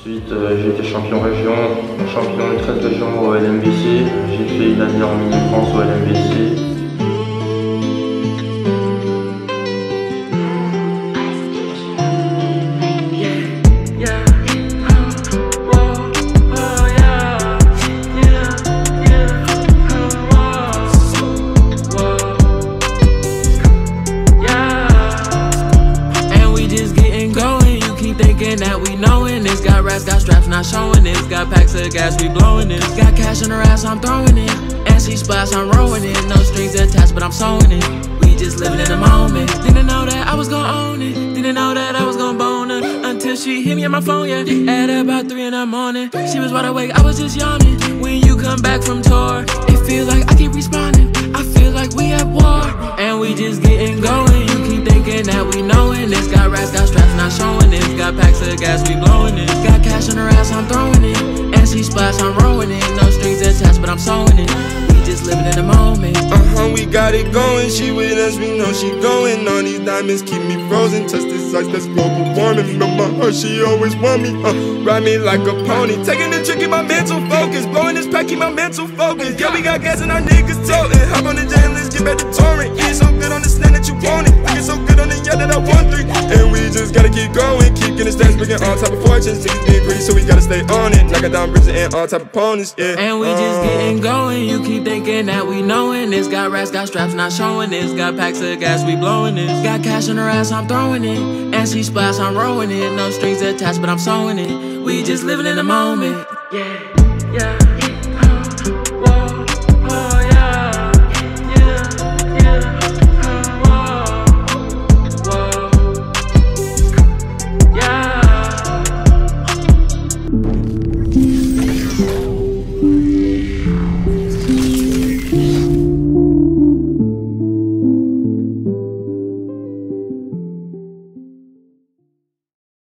Ensuite, j'ai été champion région, champion de 13 régions au LMBC. J'ai fait une année en mini-France au LMBC. That we knowin' this, got rats, got straps, not showing this, got packs of gas, we blowing this, got cash in her ass, I'm throwing it, and she splash, I'm rowing it, no strings attached, but I'm sewing it, we just living in the moment, didn't know that I was gon' own it, didn't know that I was gon' bone her, until she hit me on my phone, yeah, at about 3 in the morning, she was wide awake, I was just yawning, when you come back from tour, it feels like I keep responding, I feel like we at war, and we just getting going, you keep thinking that we knowin' this, got rats, got straps, not showing this, got packs of gas, we blowing it, got cash in her ass, I'm throwing it, and she splash, I'm rowing it, no strings attached, but I'm sewing it, we just living in the moment. We got it going, she with us, we know she going, all these diamonds keep me frozen, touch this ice, that's global warming, remember her, she always want me, ride me like a pony, taking the trick in my mental focus, blowing this pack, keep my mental focus, yeah, we got gas and our niggas totin', hop on the jet, let's get back to touring, yeah, so good on the stand that you want it, I get so good on the yacht that I want 3, and we just gotta keep going, keep getting stacks, bringing all type of fortunes, niggas being greedy, so we gotta stay on it, knock it down bridges and all type of opponents, yeah. And we just getting going, you keep thinking that we knowin' this, got rats, got straps, not showing this, got packs of gas, we blowing this, got cash in her ass, I'm throwing it, and she splash, I'm rowing it, no strings attached, but I'm sewing it, we just living in the moment, yeah, yeah.